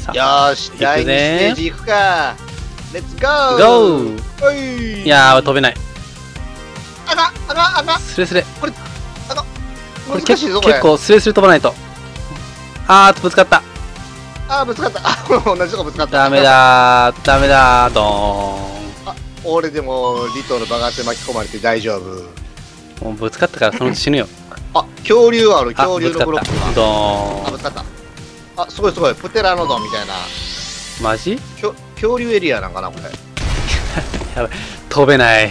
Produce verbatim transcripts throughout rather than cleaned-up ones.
よーし、だいにステージ行くか。レッツゴーゴー。いやー、飛べない。 あかん、あかん、あかん。 スレスレ。 これ、あかん。 これ難しいぞ、これ。 結構スレスレ飛ばないと。あー、ぶつかった。 あー、ぶつかった。あ、同じとこぶつかった。 ダメだー、ダメだー、ドーン。 あ、俺でも、リトの爆発で巻き込まれて大丈夫。 もうぶつかったからそのうち死ぬよ。 あ、恐竜ある、 あ、 恐竜のブロックが。 ドーあ、ぶつかった。あ、すごいすごい、プテラノドンみたいな。 ン。マジ？ きょ恐竜エリアなんかな、これ。 やばい、飛べない。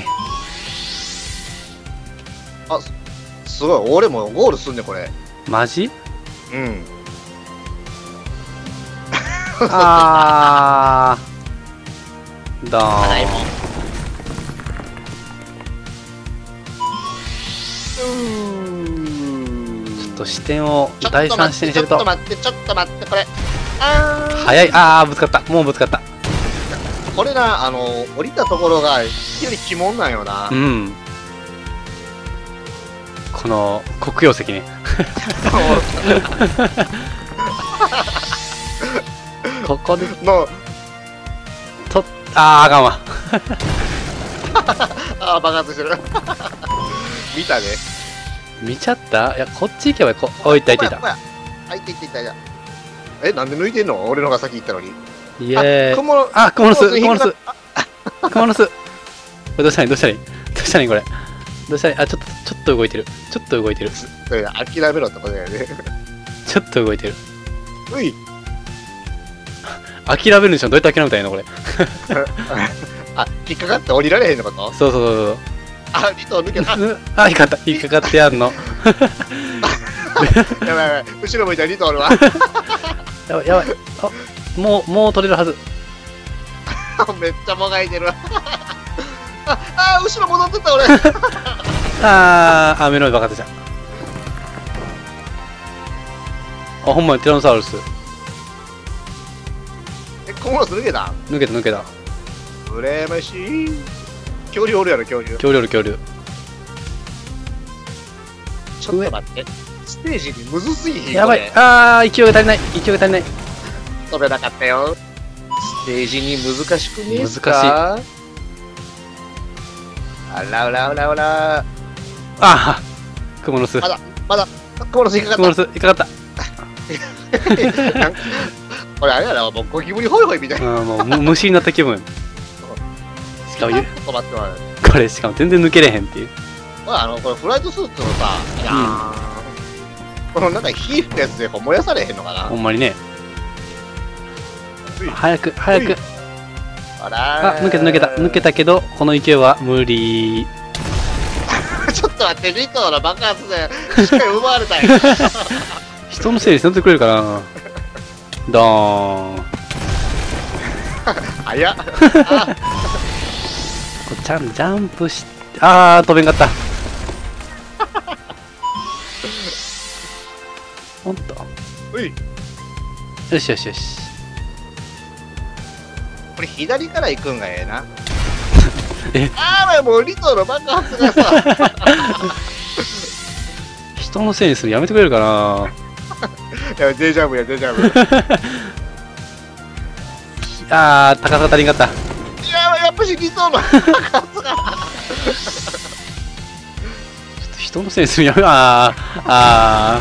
あ、すすごい、俺もゴールすんね、これ。 マジ？ うん。 あー。ドーン。ちょっと視点を第三視点にすると。 ちょっと待って、ちょっと待って、これ。あー。 早い、あー、ぶつかった。もうぶつかった。 これな、あの、降りたところが、非常に鬼門なんよな。 うん。この黒曜石ね。ここでの、 と、あー、あかんわ。 あー、爆発してる。見たね。 見ちゃった？いや、こっち行けばこ、おい、いったいったいった。 あ、いったいったいったいった。え、なんで抜いてんの？俺のが先行ったのに。 イエーイ。 クモあ、クモの巣、クモの巣。クモの巣。これどうしたらいいどうしたらいいどうしたらいいこれ。どうしたらいいあ、ちょっと、ちょっと動いてる。ちょっと動いてる。 諦めろってことだよね。 ちょっと動いてる。 うい。 諦めるんでしょどうやって諦めたらいいのこれ。 あ、引っかかって降りられへんのこと？ そうそうそうそう。 あ、リト抜けた。 あ、引っかかった。引っかかってやんの。 やばいやばい。後ろ向いたらリトおるわ。 やばいやばい。あ、もう、もう取れるはず。 めっちゃもがいてるわ。あ、あ、後ろ戻ってった俺。 あー、あ、目の上バカでじゃん。あ、ほんまにティラノサウルス。 え、コモロス抜けた？ 抜けた抜けた。 羨ましい。恐竜おるやろ、恐竜。 恐竜おる恐竜。 ちょっと待って。ステージにむずすぎひん？ やばい。 これあー、勢いが足りない。勢いが足りない。 飛べなかったよ。ステージに難しくねえっすか？ 難しい。 あらあらあらあら。 あー、クモの巣。 まだ、まだ、コモロス引っかクモかっの巣、引っかかった。 た。なんかこれあれやな、もうゴキブリホイホイみたいな。 うん、もうむ虫になった気分。しかもゆ、 ちょっと待って待って。 これしかも全然抜けれへんっていう。 これあの、これフライトスーツのさ、いやーこのなんか火吹くやつでこう燃やされへんのかな？ ほんまにね。 うい早く、早く。 あらあ、抜けた抜けた。抜けたけど、この勢いは無理。 ちょっと待って、リトの爆発でしっかり奪われたよ。 人のせいにせんとくれるかな。ドーン。 早っ。 こうちゃんジャンプし、あー、飛べんかった。ほんと。 うい。 よしよしよし。 これ左から行くんがええな。 えあー、もうリトの爆発がさ。 人のせいにするのやめてくれるかな。 いや、デジャブや、デジャブ。 あー、高さ足りんかった。 いや、やっぱしリトの爆発が。 ちょっと人のせいにするのやめ、あー、あ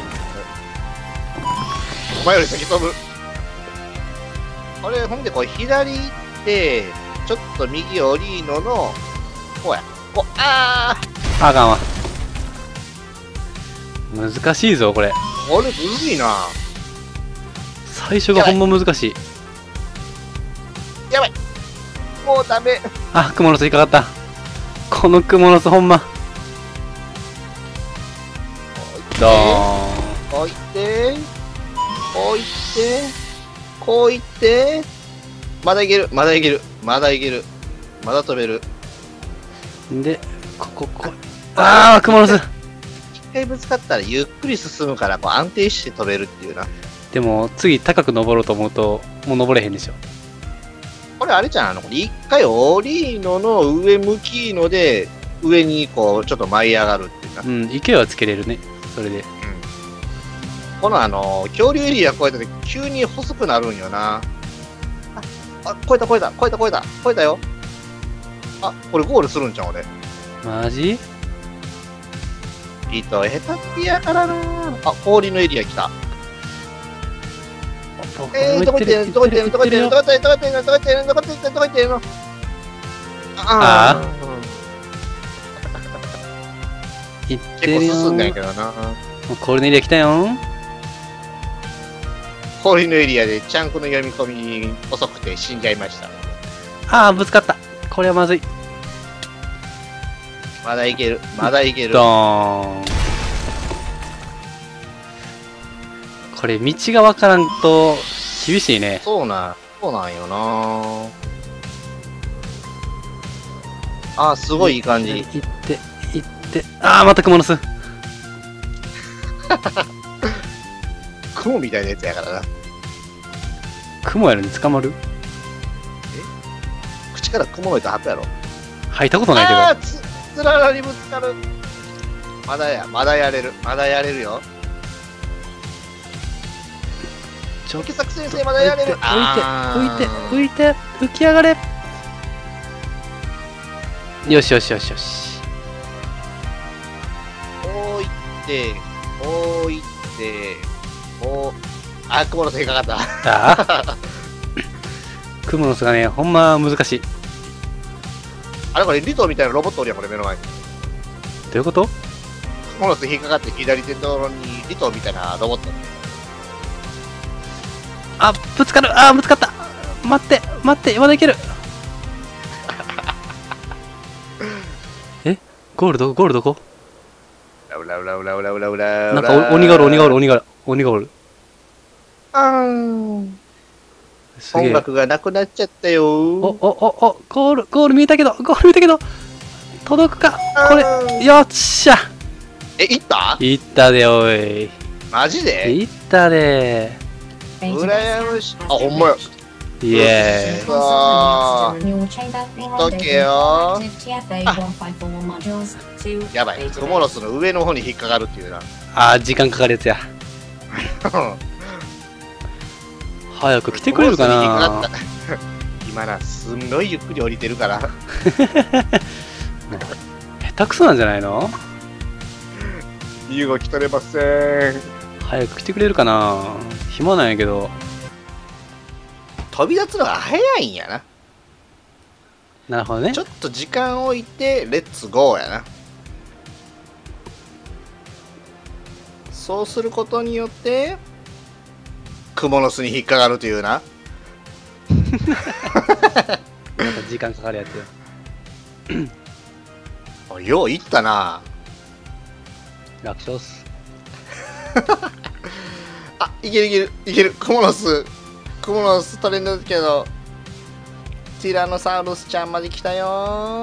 お前より先飛ぶ。これ、ほんで、これ左行って、ちょっと右降りのの、こうや。こう、あー、あかんわ。難しいぞ、これ。 ー、これむずいな。 最初がほんま難しい。 やばい。もうダメ。 あ、クモの巣引っかかった。このクモの巣ほんま。ドーン。 こういって、こういって、こういって、まだいける、まだいける、まだいける、まだ飛べる。 で、ここ、こあー、クモの巣。 一回ぶつかったらゆっくり進むからこう安定して飛べるっていうな。 でも、次高く登ろうと思うと、もう登れへんでしょ。 これあれじゃん、あの、一回降りのの上向きので、上にこう、ちょっと舞い上がるっていうか。 うん、勢いはつけれるね。それで。 このあの、恐竜エリア越えた時、急に細くなるんよな。あ、あ、越えた越えた、越えた越えた、越えたよ。あ、これゴールするんじゃん、俺。 マジ？ 糸下手っぴやからな。あ、氷のエリア来た。えー、どこ行ってんのどこ行ってんのどこ行ってんのどこ行ってんのどこ行ってんのどこ行ってんのどこ行ってんのどこ行ってんのああ。 行って結構るよ進んだんやけどな。 もう氷のエリア来たよ。 氷のエリアでチャンクの読み込み遅くて死んじゃいました。 ああ、ぶつかった。これはまずい。 まだいける。まだいける。 ドーン。これ道がわからんと厳しいね。 そうなん、そうなんよな。あー、すごいいい感じ。 行って、行って。ああ、またクモの巣。 雲みたいなやつやからな。 クモやのに捕まる？ 口から雲の糸吐くやろ。 吐いたことないけど。 ああ、つ、つららにぶつかる。まだや、まだやれる。まだやれるよ。 ちょっ木作先生まだやれる。 浮いて、浮いて、浮いて、浮き上がれ。よしよしよしよし。 こういって、こういって、こう、あ、雲の巣引っかかった。 ああクモの巣がね、ほんま難しい。どあれこれ、リトみたいなロボットおるやん、これ目の前に。 ういうこと？ 雲の巣引っかかって左手のところにリトみたいなロボット。 あ、ぶつかる。あ、ぶつかった。待って、待って、まだいける。え、ゴールどこ？ゴールどこ？ うらうらうらうらうらうらうら。 なんかお鬼がおる、鬼がおる、鬼が鬼がおる。 あーん。 すげえ。 音楽がなくなっちゃったよお、お、お、お、ゴール、ゴール見えたけど、ゴール見えたけど、届くかこれ、よっしゃえ、行った？ いったで、おい。 マジで？ いったで。 うらやましい。あ、ほんまや。 イエーイ。 さあ、見とけよ。やばい、クモの巣の上の方に引っかかるっていうな。 あー、時間かかるやつや。早く来てくれるかな。 今な、すんごいゆっくり降りてるから。 下手くそなんじゃないの？ 身動き取れません。 早く来てくれるかな。暇なんやけど。 飛び立つのが早いんやな。 なるほどね。 ちょっと時間置いて、レッツゴーやな。そうすることによって、クモの巣に引っかかるというな。 また時間かかるやつよ。 よういったな。 楽勝っす。 あ、いけるいけるいける。クモの巣。クモの巣取れんだけど、ティラノサウルスちゃんまで来たよ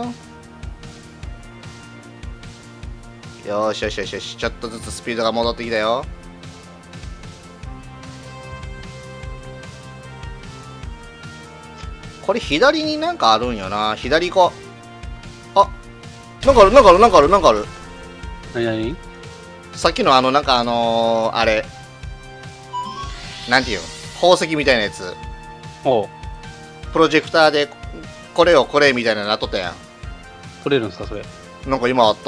ー。よーしよしよしよし。ちょっとずつスピードが戻ってきたよ。これ左になんかあるんよな。左行こう。あ、なんかあるなんかあるなんかあるなんかある。 なになに？ さっきのあのなんかあのー、あれなんていうの、宝石みたいなやつ。 おう。 プロジェクターでこれをこれみたいなのなっとったやん。 取れるんすかそれ？ なんか今あった。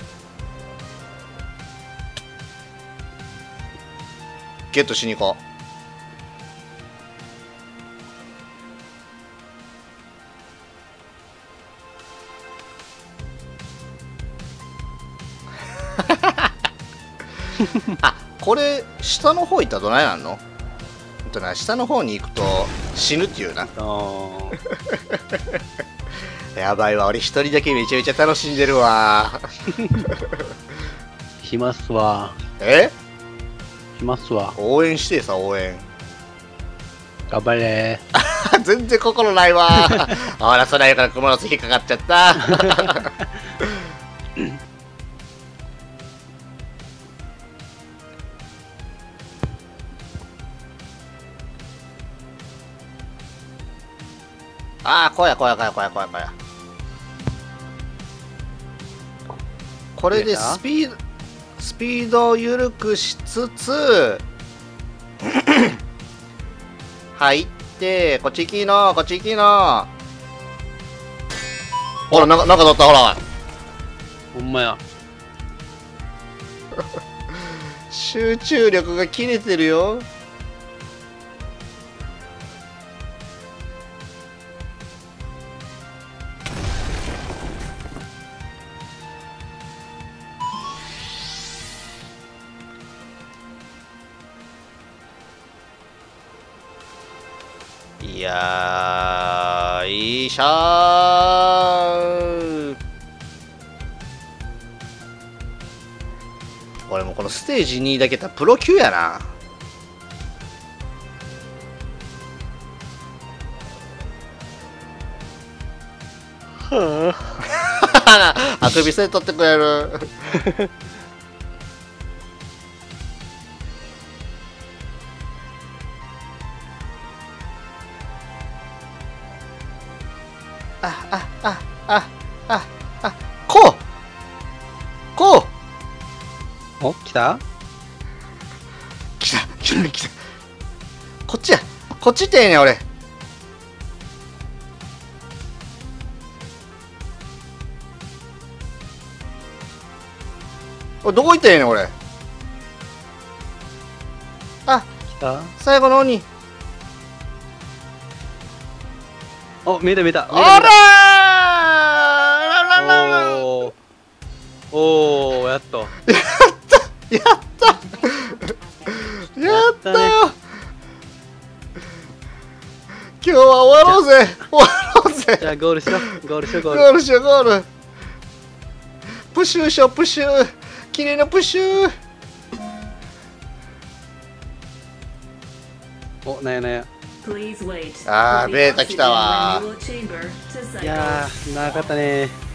ゲットしに行こう。あ、これ下の方行ったらどないなんの？ほんとな、下の方に行くと死ぬっていうな。 あーやばいわ、俺一人だけめちゃめちゃ楽しんでるわ。 暇っすわ。 え？ 暇っすわ。 応援してさ、応援。 頑張れ全然心ないわ。ほら、そらやからクモの巣引っかかっちゃった。ああ、こやこやこやこやこやこや。これでスピード、 スピードを緩くしつつ入ってこっち行きのこっち行きのほらなんかなんか取ったほらほんまや。 集中力が切れてるよ。いやーいいしゃー。俺もこのステージにだけやったらプロ級やな。あくびせ取ってくれる。ああああああこうこうお、来た？ 来た来た来た。こっちやこっちってええねん俺。おいどこ行ったらええねん俺。あ来た？ 最後の鬼。 お、見えた見えた。 あらーらららら。 おーおー、やっと。 やったやったよ。今日は終わろうぜ終わろうぜ。 じゃあゴールしよう。ゴールしよう、ゴール。 ゴールしようゴール。プシューしようプシュー。綺麗なプシュー。 お、なんやなんや。 あーベータ来たわ。 いやー、長かったねー。